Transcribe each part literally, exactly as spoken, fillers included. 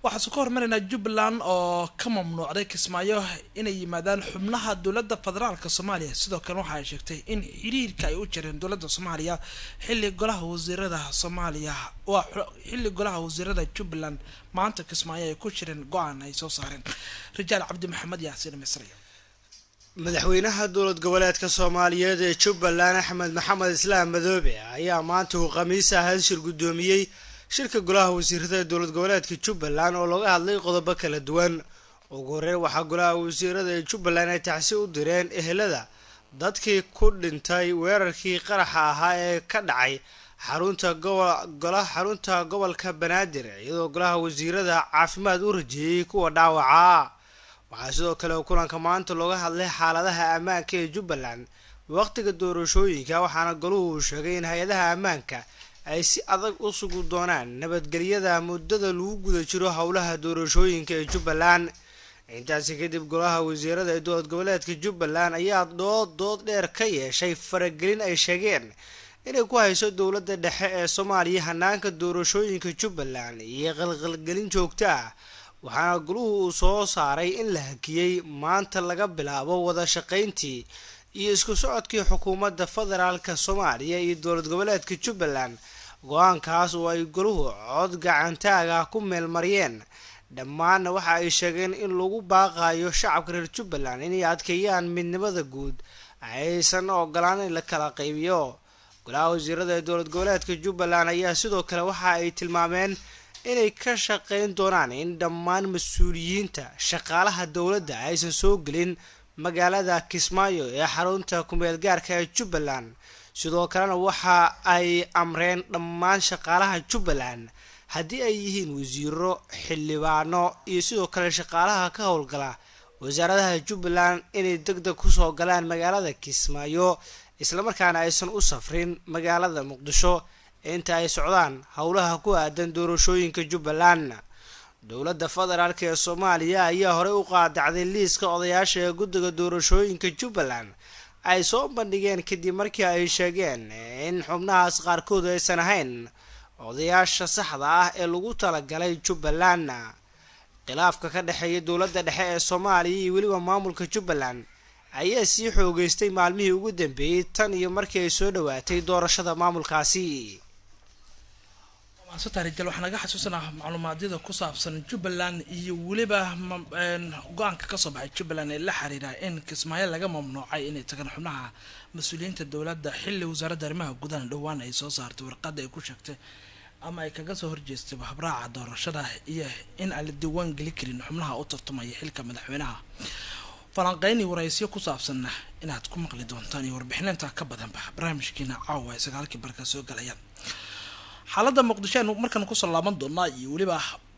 waxaa soo hormarina Jubbaland oo ka mamnuucday Kismaayo inay yimaadaan xubnaha dawladda federaalka Soomaaliya sidoo kale waxa ay sheegtay in xiriirka ay u jireen dawladda Soomaaliya xilli golaha wasiirada Soomaaliya waa xilli golaha wasiirada Jubbaland maanta Kismaayo ay ku jireen go'aan ay soo saareen Rijaal Cabdi Maxamed Yaasiin Misri madaxweynaha dowlad goboleedka Soomaaliyeed ee Jubbaland Axmed Maxamed Islaam Madoobe ayaa maanta uu khamiis ah shir gudoomiyay shirka golaha wasiirada dowlad goboleedka Jubbaland oo laga hadlay qodobo kala duwan ugu horeyn waxa golaha wasiirada ee Jubbaland ay taxsi u direen ehelada dadkii ku dhintay weerarkii qaraxa ahaa ee ka dhacay xarunta golaha xarunta gobolka Banaadir iyadoo golaha wasiirada caafimaad u rajeeyay kuwa dhaawaca waxaa sidoo kale kulanka maanta looga hadlay xaaladaha ammaanka ee Jubbaland waqtiga doorashooyinka waxaana goluhu sheegay in hay'adaha ammaanka ay si adag u sugu doonaan nabadgelyada muddada lagu guda jiro howlaha doorashooyinka ee Jubbaland intaas kadib golaha wasiirada ee dowlad goboleedka Jubbaland ayaa dood dood dheer ka yeeshay faragelin ay sheegeen inay ku hayso dowladda dhexe ee Soomaaliya hanaanka doorashooyinka Jubbaland iyo qalqalgelin joogto ah waxaana goluhu uu soo saaray in la hakiyay maanta laga bilaabo wada shaqayntii iyo isku socodkii xukuumadda federaalka Soomaaliya iyo dowlad goboleedka Jubbaland go'aankaas oo ay goluhu cod gacantaaga ku meel mariyeen dhammaan waxa ay sheegeen in lagu baaqayo shacabka reer Jubbaland inay adkeeyaan midnimada guud aysan ogolaan in la kala qaybiyo golaha wasiirada dowlad goboleedka Jubbaland ayaa sidoo kale waxa ay tilmaameen inay ka shaqeyn doonaan in dhammaan mas'uuliyiinta shaqaalaha dowladda aysan soo gelin magaalada Kismaayo ee xarunta ku meel gaarka ee Jubbaland sidoo kalena waxa ay amreen dhammaan shaqaalaha Jubbaland haddii ay yihiin wasiiro xildhibaano iyo sidoo kale shaqaalaha ka howlgala wasaaradaha Jubbaland inay degdeg ku soo galaan magaalada Kismaayo isla markaana aysan u safrin magaalada Muqdisho inta ay socdaan howlaha ku aadan doorashooyinka Jubbaland dowladda federaalka ee Soomaaliya ayaa hore u qaadacday liiska odayaasha ee guddiga doorashooyinka Jubbaland ay soo bandhigeen kadib markii ay sheegeen in xubnahaas qaarkood aysan ahayn odayaasha saxda ah ee lagu talagalay Jubbaland khilaafka ka dhaxeeya dowladda dhexe ee Soomaaliya iyo weliba maamulka Jubbaland ayaa sii xoogeystay maalmihii ugu dambeeyay tan iyo markii ay soo dhawaatay doorashada maamulkaasi Rijaal waxaan naga xasuusanaa macluumaadada ku saabsan Jubbaland iyo waliba go'aanka ka soo baxay Jubbaland ee la xiriira in Kismaayo laga mamnuucay inay tagaan xubnaha mas'uuliyiinta dawladda xilli wasaaradda arrimaha gudaha dhawaan ay soo saartay warqad ay ku sheegtay ama ay kaga soo horjeestay habraaca doorashada iyo in aan la diiwaan gali karin xubnaha u tartamaya xilka madaxweynaha falanqeynii waraysiyo ku saabsan inaad ku maqli doontaan iyo warbixinta ka badanba barnaamijkeena caawa ee sagaalkii barka soo galaya xaaladda Muqdisho markan ku soo laaban doonaa iyo waliba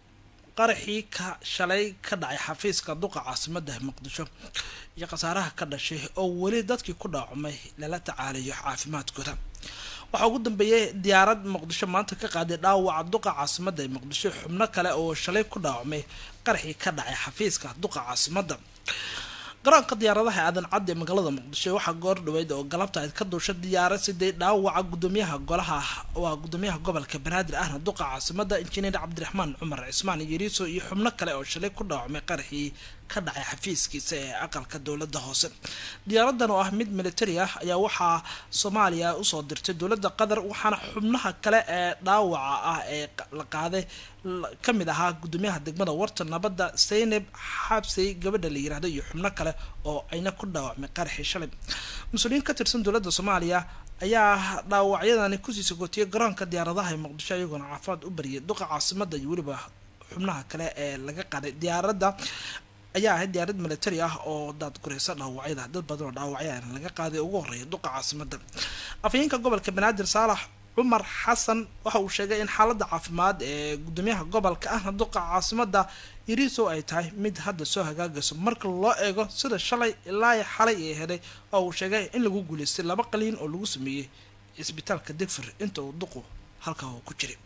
qaraxii ka shalay ka dhacay xafiiska duqa caasimadda Muqdisho iyo qasaaraha ka dhashay oo wali dadkii ku dhaacmay lala tacaalayo caafimaadkooda waxa ugu dambeeyay diyaarad Muqdisho maanta ka qaaday dhaawaca duqa caasimadda Muqdisho xubno kale oo shalay ku dhaacmay qaraxii ka dhacay xafiiska duqa caasimadda garoonka diyaaradaha aadan cad ee magaalada Muqdisho waxa goor dhaweyd oo galabta ay ka duushay diyaarad sidii dhaawaca gudoomiyaha golaha waa gudoomiyaha gobolka Banaadir ahna duqa caasimadda injineer Cabdiraxmaan Cumar Cismaan Yariiso iyo xubno kale oo shalay ku dhaawacmay qaraxii ka dhacay xafiiskiisa ee aqalka dawladda hoose diyaaradan oo ah mid military ah ayaa waxa Soomaaliya u soo dirtay dawladda Qatar waxaana xubnaha kale ee dhaawaca ah ee la qaaday kamid ahaa gudoomiyaha degmada Warta Nabadda Zeynab Xabsi gabadha la yiraahdo iyo xubno kale oo ayna ku dhaawacmay qaraxii shalay mas'uuliyiin ka tirsan dawladda Soomaaliya ayaa dhaawacyadani ku sii socotay garoonka diyaaradaha ee Muqdisho iyagoo caafimaad u bariyay duqa caasimadda iyo waliba xubnaha kale ee laga qaaday diyaaradda ayaa ahayd diyaarad military ah oo dad gureysa dhaawacyada dad badan oo dhaawacyan laga qaaday ugu horeeyay duqa caasimadda afayeenka gobolka Banaadir Saalax Cumar Xasan waxa uu sheegay in xaaladda caafimaad ee gudoomiyaha gobolka ah duqa caasimadda Yariiso ay tahay mid hadda soo hagaagayso marka loo eego sida shalay ilaa xalay ay heday oo uu sheegay in lagu guuleystay laba qaliin oo lagu sameeyay isbitaalka Digfir inta uu duqo halka uu ku jiray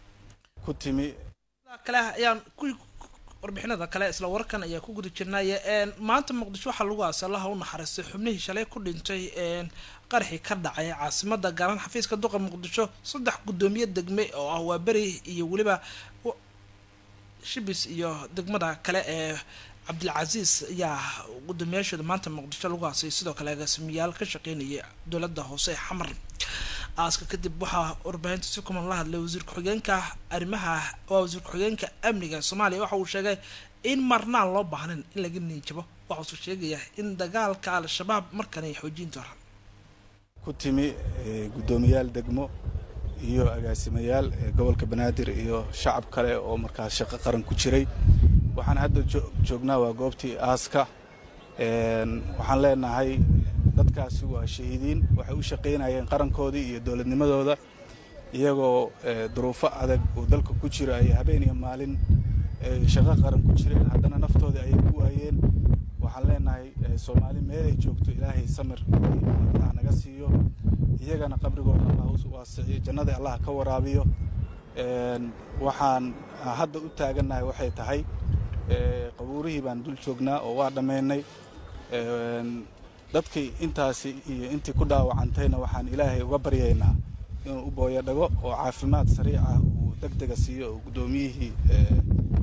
ku timi kale ayaan ku warbixinada kale isla warkan ayaa ku guda jirnay ee maanta Muqdisho waxa lagu aasalaha u naxariistay xubnihii shalay ku dhintay ee qaraxii ka dhacay caasimadda garan xafiiska duqa Muqdisho saddex gudoomiye degme oo ah waa bari iyo waliba shibis iyo degmada kale ee cabdilcasiis ayaa gudoomiyaashooda maanta muqdisho lagu aasay sidoo kale agaasimayaal ka shaqeynaya dowladda hoose xamar aaska kadib waxaa warbaahinta si kuman la hadlay wasiir ku-xigeenka arrimaha waa wasiir ku-xigeenka amniga Soomaaliya waxa uu sheegay in marnaan loo baahnayn in laga niijabo waxa uu sheegaya in dagaalka al-shabaab markan ay xoojin doonaan ku timi gudoomiyaal degmo iyo agaasimayaal gobolka Banaadir iyo shacab kale oo markaas shaqo qaran ku jiray waxaan hadda joognaa waa goobtii aaska een waxaan leenahay dadkaasi waa shahiidiin waxay u shaqeynayeen qarankoodii iyo dawladnimadooda iyagoo duruufo adag oo dalka ku jira ay habeen iyo maalin shaqo qaran ku jireen haddana naftooda ay ku waayeen waxaan leenahay Soomaali meel ay joogto Ilaahay samir Allah naga siiyo iyagana qabrigooda Allah u waasiyo jannada Allah ka waraabiyo een waxaan hadda u taaganahay waxay tahay ee qabuurihii baan dul joognaa oo waa dhameynay een dadkii intaasi iyo intii ku dhaawacantayna waxaan Ilaahay uga baryaynaa inuu u booyo dhago oo caafimaad sariic ah uu degdeg siiyo gudoomiyihii ee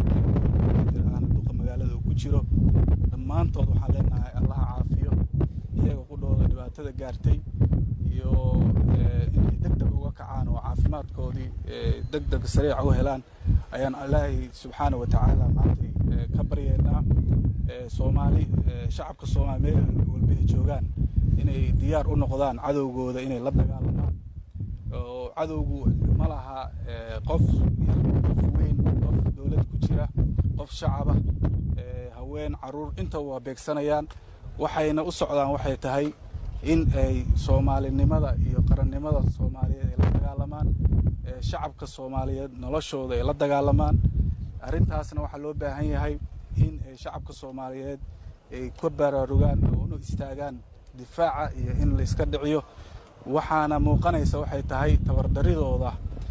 magaalada uu ku jiro dhammaantood waxaan leenahay Allah caafiyo iyaga ku dhooda dhibaatada gaartay iyo inay degdeg uga kacaan oo caafimaadkoodii degdeg sariic u helaan ayaan Ilaahay subxaanahu wa ta'ala maantay ka baryaynaa Soomaali shacabka Soomaali walba joogaan inay diyaar u noqdaan cadowgooda inay la dagaalamaan oo cadowgu ma laha qof qof weyn qof dawlad ku jira qof shacab ah haween caruur inta waa beegsanayaan waxayna u socdaan waxay tahay in ay Soomaalinimada iyo qarannimada Soomaaliyeed ay la dagaalamaan shacabka Soomaaliyeed noloshooda ay la dagaalamaan arintaasna waxa loo baahan yahay in shacabka Soomaaliyeed ay ku baraarugaan oo u istaagaan difaaca iyo in la iska dhiciyo waxaana muuqanaysa waxay tahay tabardaridooda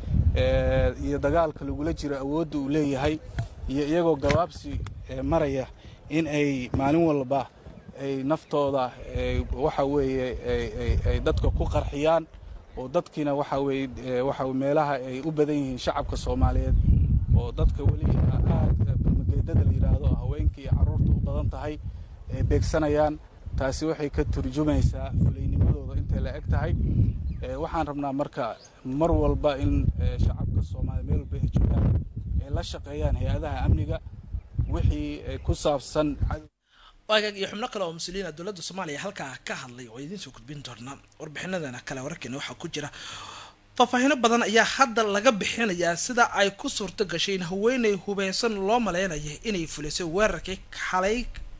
ee iyo dagaalka lagu la jiro awoodda uu leeyahay iyo iyagoo gawaabsi maraya in ay maalin walba ay naftooda waxa weeye ay dadka ku qarxiyaan oo dadkina waxa weeye waxa meelaha ay u badan yihiin shacabka Soomaaliyeed oo dadka wali aad barnaamijyada la yiraahdo haweenka iyo carruurta u badan tahay ee beegsanayaan taasi waxay ka turjumaysaa fulaynimadooda inta la eg tahay waxaan rabnaa marka mar walba in shacabka Soomaaliyeed meel walba ay joogaan ay la shaqeeyaan hay'adaha amniga wixii ku saabsan waagaag iyo xubno kale oo mas'uuliyiin dawladda Soomaaliya halka ka hadlay oo idin soo gudbin doona warbixinadana kale wararkeena waxa ku jira faahfaahin badan ayaa hadda laga bixinayaa sida ay ku suurto gashay in haweeney hubeysan loo maleeyahay inay fulisay weerarkii xalay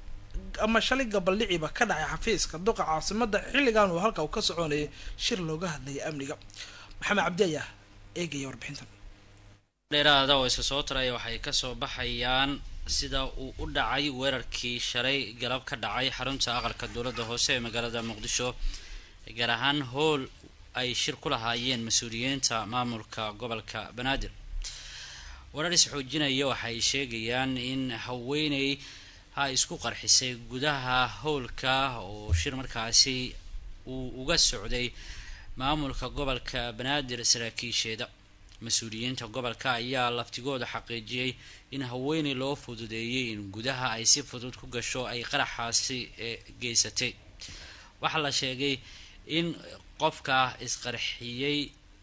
ama shalay gabaldhiciba ka dhacay xafiiska duqa caasimada xilligan uu halka ka soconayay shir looga hadlay amniga maxamed cabdi ayaa eegaya warbixintan dheeraada oo iska soo taray waxay ka soo baxayaan sida uu u dhacay weerarkii shalay galab ka dhacay xarunta aqalka dawladda hoose ee magaalada Muqdisho gaar ahaan hool ay shir ku lahaayeen mas'uuliyiinta maamulka gobolka Banaadir warar is xoojinaya waxay sheegayaan in haweeney ha isku qarxisay gudaha hoolka oo shir markaasi uu uga socday maamulka gobolka Banaadir saraakiisheeda mas'uuliyiinta gobolka ayaa laftigooda xaqiijiyay in haweeney loo fududeeyay in gudaha ay si fudud ku gasho ay qaraxaasi geysatay waxa la sheegay in qofka isqarxiyay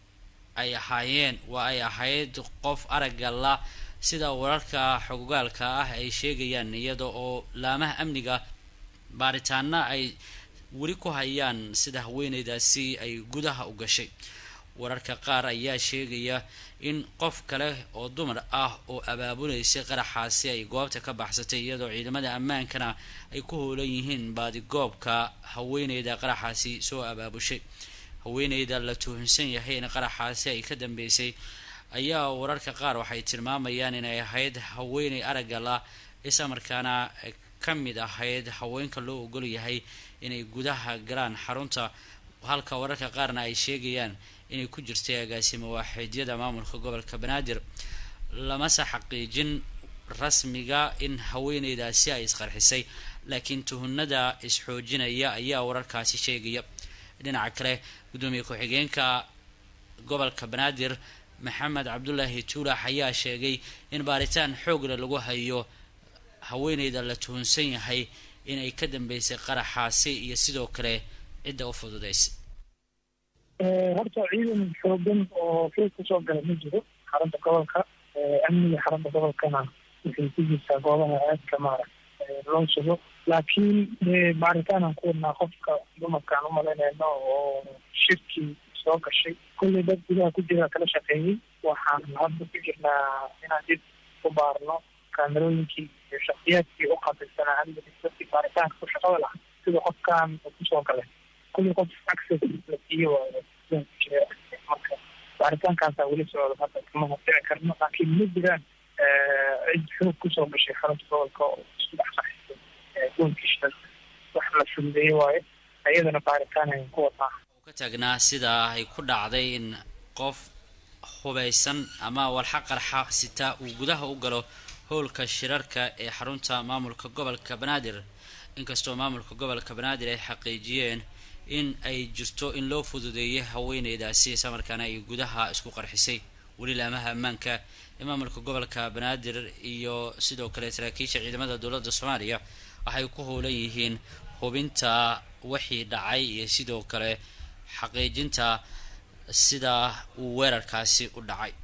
ay ahaayeen waa ay ahayd qof aragga la sida wararka xogogaalka ah ay sheegayaan iyada oo laamaha amniga baaritaana ay wali ku hayaan sida haweeneydaasi ay gudaha u gashay wararka qaar ayaa sheegaya in qof kale oo dumar ah oo abaabuleysay qaraxaasi ay goobta ka baxsatay iyadoo ciidamada ammaankana ay ku hoolan yihiin baadi goobka haweeneyda qaraxaasi soo abaabushay haweeneyda la tuhunsan yahay in qaraxaasi ay ka dambeysay ayaa wararka qaar waxay tilmaamayaan inay ahayd haweeney aragga la isla markaana ka mid ahayd haweenka loo ogol yahay inay gudaha galaan xarunta halka wararka qaarna ay sheegayaan inay ku jirtay agaasimo waaxidyada maamulka gobolka Banaadir lama xaqiijin rasmiga in haweeneydaasi ay isqarxisay laakiin tuhunada is xoojinaya ayaa wararkaasi sheegaya dhinaca kale gudoomiye ku-xigeenka gobolka Banaadir maxamed cabdulaahi tuulax ayaa sheegay in baaritaan xoogle lagu hayo haweeneyda la tuhunsan yahay inay ka dambeysay qaraxaasi iyo sidoo kale cidda u fududeysay. horta ciidan xoogan oo fil kusoo galay ma jiro xarunta gobolka amniga xarunta gobolkana waxay ku jirtaa goobaha aadka maaragtay loo sugo laakiin baaritaan ku wadnaa qofka dumarkaan umalaynayno oo shirkii soo gashay kulley dad gudaha ku jira kala shaqeeyey waxaan hadda ku jirnaa inaan dib u baarno kaamerooyinkii iyo shaksiyaadkii u qabilsanaa dadkii baaritaanka ku shaqada lahaa sida qofkaan kusoo galay kulley qof access la siiyo waayo marka baaritaankaasa weli socdo hadda kama hordici karno laakiin ma jiraan cid xoog kusoo gashay xarunta gobolka oo isku dhex qaxisay goolkii shirka wax la fududeeyey waayo ayadana baaritaan ayaan ku wadnaa ka taagnaa sida ay ku dhacday in qof hubaysan ama walxa qarxa sita uu gudaha u galo howlka shirarka ee xarunta maamulka gobolka Banaadir inkastoo maamulka gobolka Banaadir ay xaqiijiyeen in ay jirto in loo fududeeyay haweeneydaasi samarkaana ay gudaha isku qarxisay wali laamaha ammaanka ee maamulka gobolka Banaadir iyo sidoo kale saraakiisha ciidamada dowladda Soomaaliya waxay ku howlan yihiin hubinta wixii dhacay iyo sidoo kale xaqiijinta sida uu weerarkaasi u dhacay.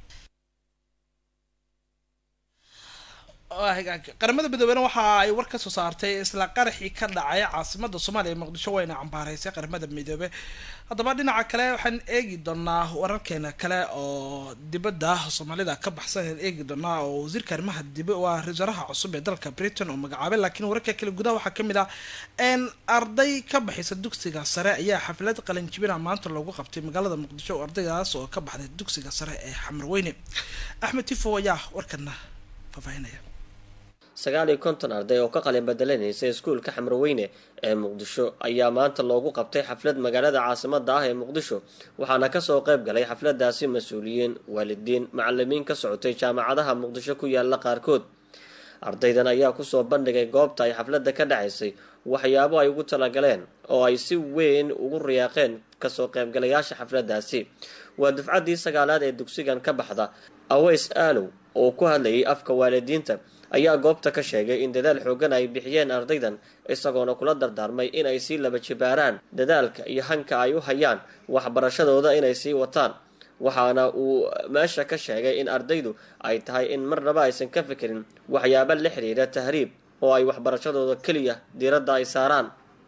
qaramada midoobena waxa ay war ka soo saartay isla qaraxii ka dhacay caasimada Soomaaliya Muqdisho wayna cambaaraysay qaramada midoobe. haddaba dhinaca kale waxaan eegi doonaa wararkeena kale oo dibadda Soomaalida ka baxsan eegi doonaa oo wasiirka arrimaha dibadda waa ra'iisul cusub ee dalka Britain oo magacaabay laakiin wararka kale gudaha waxa kamid ah in arday ka baxaysa dugsiga sare ayaa xaflad qalin jibina maanta loogu qabtay magaalada Muqdisho oo ardaydaas oo ka baxday dugsiga sare ee Xamarweyne. Axmed Tifo ayaa warkana faafahinaya. sagaal iyo konton arday oo ka qalin bedelanaysa iskuulka Xamarweyne ee Muqdisho ayaa maanta loogu qabtay xaflad magaalada caasimadda ah ee Muqdisho waxaana ka soo qayb galay xafladaasi mas'uuliyiin waalidiin macallimiin ka socotay jaamacadaha Muqdisho ku yaala qaarkood. ardaydan ayaa ku soo bandhigay goobta ay xafladda ka dhacaysay waxyaabo ay ugu talagaleen oo ay si weyn ugu riyaaqeen ka soo qaybgalayaasha xafladaasi. waa dufcadii sagaalaad ee dugsigan ka baxda. Aways Aalow oo ku hadlayay afka waalidiinta ayaa goobta ka sheegay in dadaal xoogan ay bixiyeen ardaydan isagoona kula dardaarmay in ay sii laba jibaaraan dadaalka iyo hanka ay u hayaan waxbarashadooda inay sii wataan. waxaana uu meesha ka sheegay in ardaydu ay tahay in marnaba aysan ka fikirin waxyaabo la xiriira tahriib oo ay waxbarashadooda kaliya diiradda ay saaraan.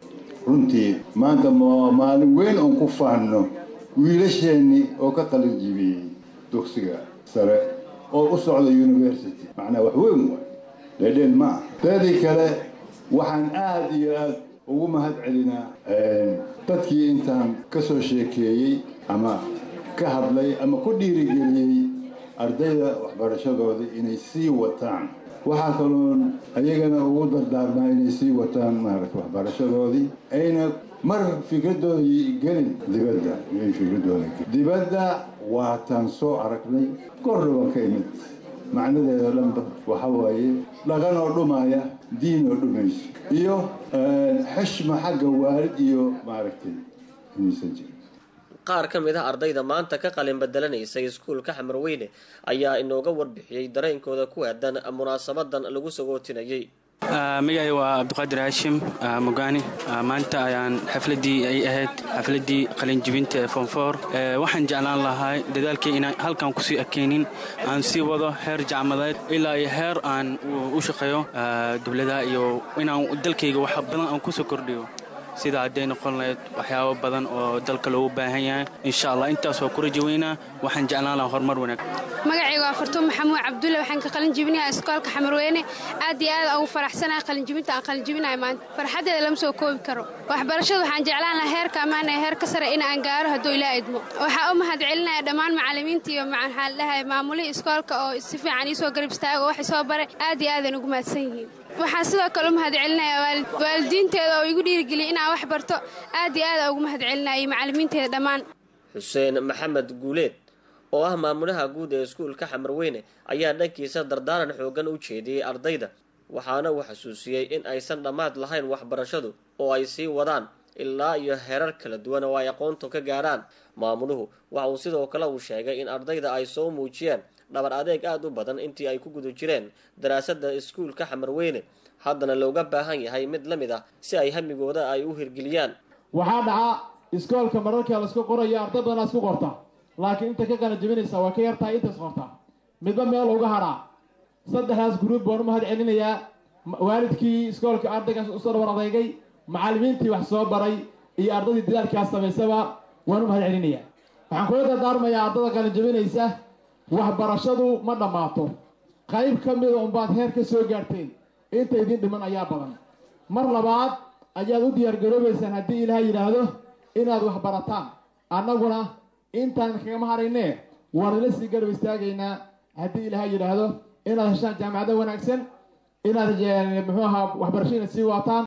runtii maanta maalin weyn oon ku faanno wiilasheeni oo ka qalin jibiyey dugsiga sare oo u socda university macnaa wax weyn waay leedheen ma aha. teedii kale waxaan aad iyo aad ugu mahad celinaa dadkii intaan ka soo sheekeeyey ama ka hadlay ama ku dhiirigeliyey ardayda waxbarashadooda inay sii wataan. waxaa kaloo ayagana ugu dardaarmaa inay sii wataan maaragta waxbarashadoodii ayna mar fikradoodii gelin dibadda inay fikradooda dibadda waataan soo aragnay korroban ka imid macnadeeda dhanba waxa waaye dhaqan oo dhumaya diin oo dhumayso iyo xishma xagga waalid iyo maaragtay inaysan jirin. qaar ka mid ah ardayda maanta ka qalin bedelanaysay iskuulka Xamarweyne ayaa inooga warbixiyay dareenkooda ku aadan munaasabadan lagu sagootinayay. magacay waa Cabdiqaadir Hashim Mugani. maanta ayaan xafladii ay ahayd xafladii qalin jibinta ee form four waxaan jeclaan lahaa dadaalkii inaan halkan ku sii akeenin aan sii wado heer jaamadeed ilaa iyo heer aan u shaqeeyo dawladda iyo inaan dalkayga wax badan aan ku soo kordhiyo sida haday noqon lahayd waxyaabo badan oo dalka loogu baahan yahay insha Allah intaas oo ku rajaweynaa waxaan jeclaan lahaa horumar wanaag. magacayga waa Fartuun Maxamuud Cabdulle waxaan ka qalin jibinayaa iskoolka Xamarweyne aad iyo aad ugu faraxsanahay qalin jibinta aan qalin jibinayo maanta farxadeeda lama soo koobi karo. waxbarashada waxaan jeclaan lahaa heerka ammaan ee heerka sare in aan gaaro haddii Ilaahay idmo. waxaan u mahad celinayaa dhammaan macallimiinta iyo macallimiinta maamulka iskoolka oo si fiican ii soo garab istaagay wax soo baray aad iyo aad ugu mahadsan yihiin. waxaan sidoo kale u mahad celinayaa waalidiinteeda oo igu dhiirigeliyay inaan wax barto aad iyo aad ugu mahad celinayaa macallimiinteeda dhammaan. Xuseen Maxamed Guuleed oo ah maamulaha guud ee iskuulka Xamarweyne ayaa dhankiisa dardaaran xoogan u jeediyay ardayda waxaana uu xasuusiyay in aysan dhamaad lahayn waxbarashadu oo ay sii wadaan ilaa iyo heerar kala duwan oo ay aqoontu ka gaaraan. maamuluhu waxa uu sidoo kale uu sheegay in ardayda ay soo muujiyeen dhabar adeeg aad u badan intii ay ku guda jireen daraasada iskuulka Xamarweyne, haddana looga baahan yahay mid la mid ah si ay hamigooda ay u hirgeliyaan. waxaa dhaca iskoolka mararka la isku qorayo arday badan isku qorta, laakiin inta ka qalin jabinaysa waa ka yartahay inta qorta midba meel uga haraa. saddexdaas group baan u mahad celinayaa waalidkii iskoolka ardaygaas u soo dhabar adeegay, macallimiintii wax soo baray iyo ardaydii dadaalkaas samaysaba waan u mahad celinayaa. waxaan kula dardaarmayaa ardayda qalin jabinaysa waxbarashadu ma dhammaato, qayb ka mida unbaad heer ka soo gaarteen, inta idin dhiman ayaa badan. mar labaad ayaad u diyaargaroobaysaan haddii ilaahay yidhaahdo inaad wax barataan, annaguna intaan kagama haraynee waan ila sii garab istaagaynaa haddii ilaahay yidhaahdo inaad heshaan jaamacado wanaagsan, inaad muxuu ahaa waxbarashadiina sii waataan.